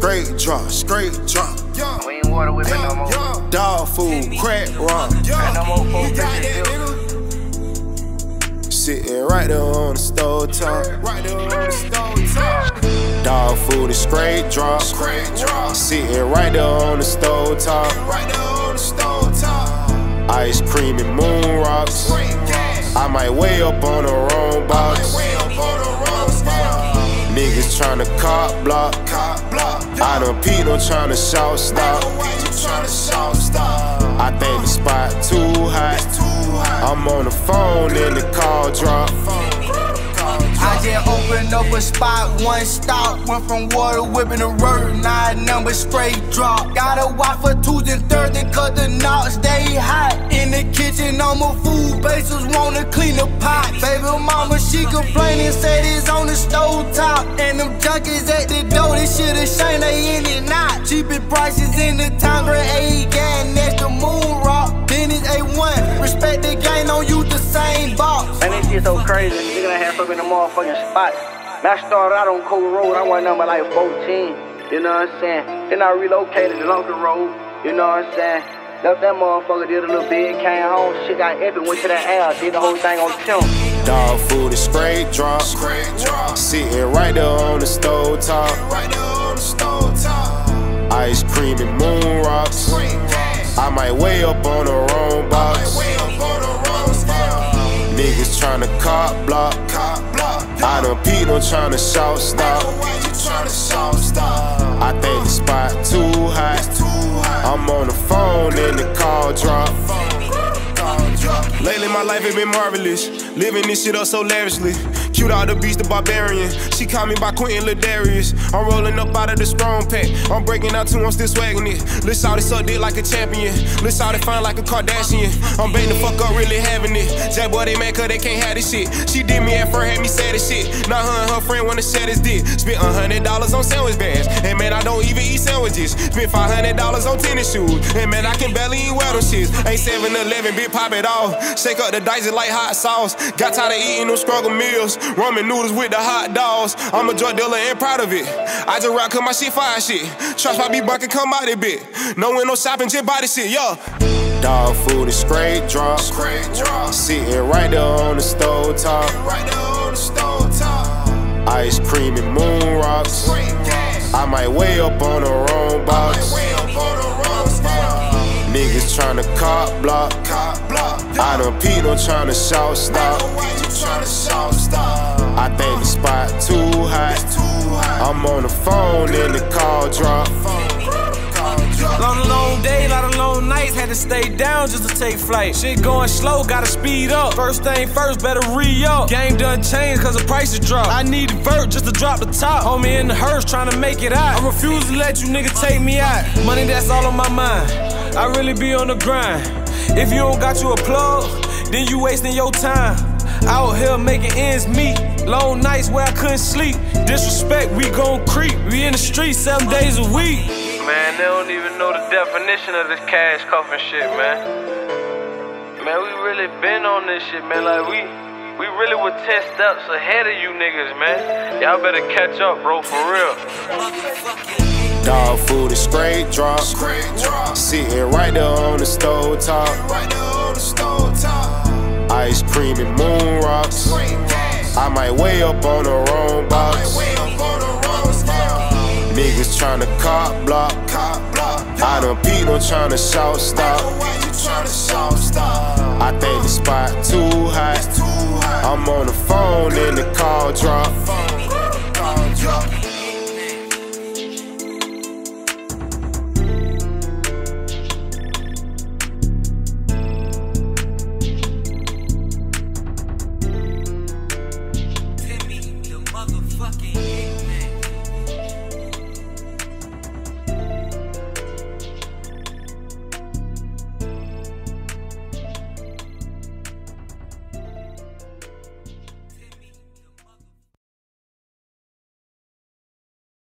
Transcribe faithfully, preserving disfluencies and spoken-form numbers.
straight drop, straight drop. We ain't water whipping no more. Dog food, crack rock. Ain't no more four bitches. Sitting right there on the stove top. Right there on the stove top. Dog food and straight drop. Straight drop. Sitting right there on the stove top. Right there on the stove top. Ice cream and moon rocks. I might weigh up on the wrong box. Niggas tryna cop block. I done peed on tryna shout stop. I think the spot too hot. I'm on the phone and the call drop. I just opened up a spot, one stop. Went from water whipping to word, nine number straight drop. Got a watch for Tuesday and Thursday, cause the knocks stay hot. In the kitchen, on my food bases, wanna clean the pot. Baby mama, she complaining, said it's on the stove top. And them junkies at the door, this shit a shame they in it not. Cheapest prices in the town, grade A gas next to Moon Rock. Then it's A one, respect the game, don't use the same box. Man, this shit so crazy, nigga done had up in the motherfucking spot. Man, I started out on Cold Road, I was number like fourteen, you know what I'm saying? Then I relocated to Lunker Road, you know what I'm saying? Left that motherfucker, did a little bit, came home, shit got epic, went to that air, did the whole thing on Tim. Dog food and straight drop. Straight drop. Sitting right there on the stove top. Right there on the stove top. Ice cream and moon rocks. I might weigh up on the wrong box. Niggas tryna cop block. I done peed on tryna shout stop. I think the spot too hot. I'm on the phone and the call drop. Lately my life has been marvelous. Living this shit up so lavishly. Cute out the beast, the barbarian. She called me by Quentin Ladarius. I'm rolling up out of the strong pack. I'm breaking out too, I'm still swagging it. Lil' shawty suck dick like a champion. Lil' shawty fine like a Kardashian. I'm baiting the fuck up, really having it. Jack boy, they mad cause they can't have this shit. She did me at first, had me sad as shit. Now her and her friend wanna share this dick. Spent a hundred dollars on sandwich bags. And man, I don't even eat sandwiches. Spent five hundred dollars on tennis shoes. And man, I can barely eat wear them shits. Ain't seven eleven, big pop it off. Shake up the dice like hot sauce. Got tired of eating them struggle meals. Ramen noodles with the hot dogs. I'm a drug dealer and proud of it. I just rock cause my shit fire shit. Trust I be bucking, come out a bit. No window shopping, just buy this shit, yo. Dog food and straight drop. Straight drop. Sitting right there on the stove top. Right there on the stove top. Ice cream and moon rocks. I might weigh up on the wrong box. Niggas tryna cop block. I done peed on tryna shout stop. I think the spot too hot. I'm on the phone and the call drop. Long, long day, lot of long nights, had to stay down just to take flight. Shit going slow, gotta speed up. First thing first, better re-up. Game done changed cause the prices drop. I need a vert just to drop the top. Homie in the hearse trying to make it out. I refuse to let you nigga take me out. Money, that's all on my mind. I really be on the grind. If you don't got you a plug, then you wasting your time. Out here making ends meet. Long nights where I couldn't sleep. Disrespect, we gon' creep. We in the streets seven days a week. Man, they don't even know the definition of this cash cuffing shit, man. Man, we really been on this shit, man. Like, we we really were ten steps ahead of you niggas, man. Y'all better catch up, bro, for real. Dog food and straight drop. Straight drop. Sitting right there on the stove top. Right there on the stove top. Ice cream and moon rocks. I might weigh up on the wrong box. Niggas tryna cop block. I done peed on tryna shout stop. I think the spot too hot. I'm on the phone and the call drop.